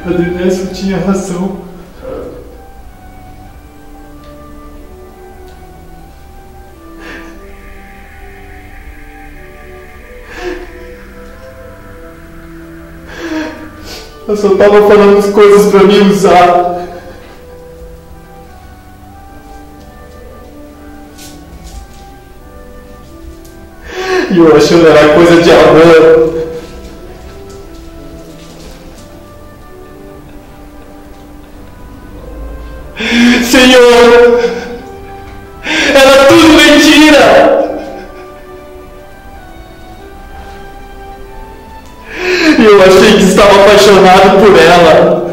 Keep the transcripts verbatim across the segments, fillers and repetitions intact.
Padre Nécio tinha razão. Eu só tava falando as coisas pra me usar. E eu achando que era coisa de amor. Senhor, era tudo mentira. E eu achei que estava apaixonado por ela.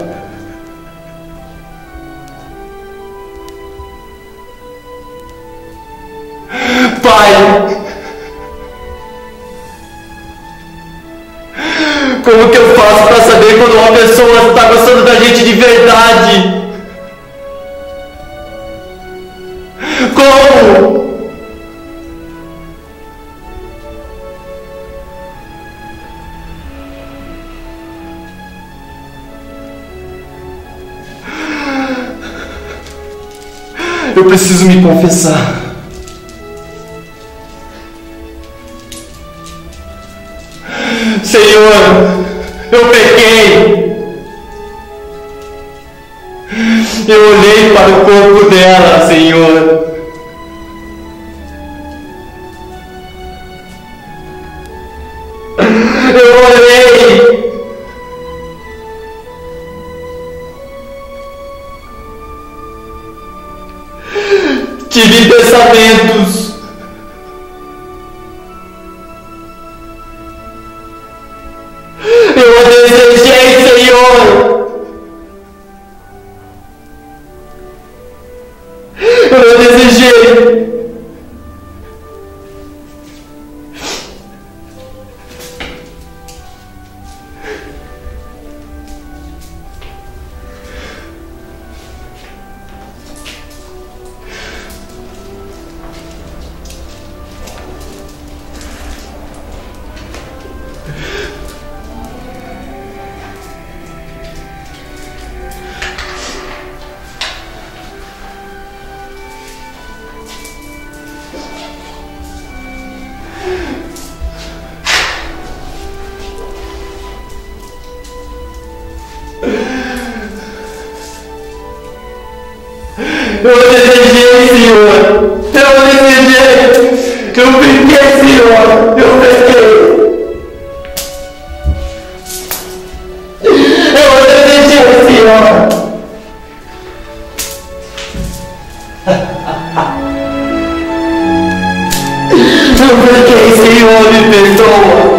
Pai, como que eu faço para saber quando uma pessoa está gostando da gente de verdade? Como? Eu preciso me confessar. Senhor, eu pequei. Eu olhei para o corpo dela, Senhor. Eu olhei. Tive pensamentos. Eu a desejei, Senhor. Eu a desejei. Eu desejei, Senhor. Eu desejei. Eu pequei, Senhor. Eu pequei. Eu desejei, Senhor. Eu pequei, Senhor. Me perdoa.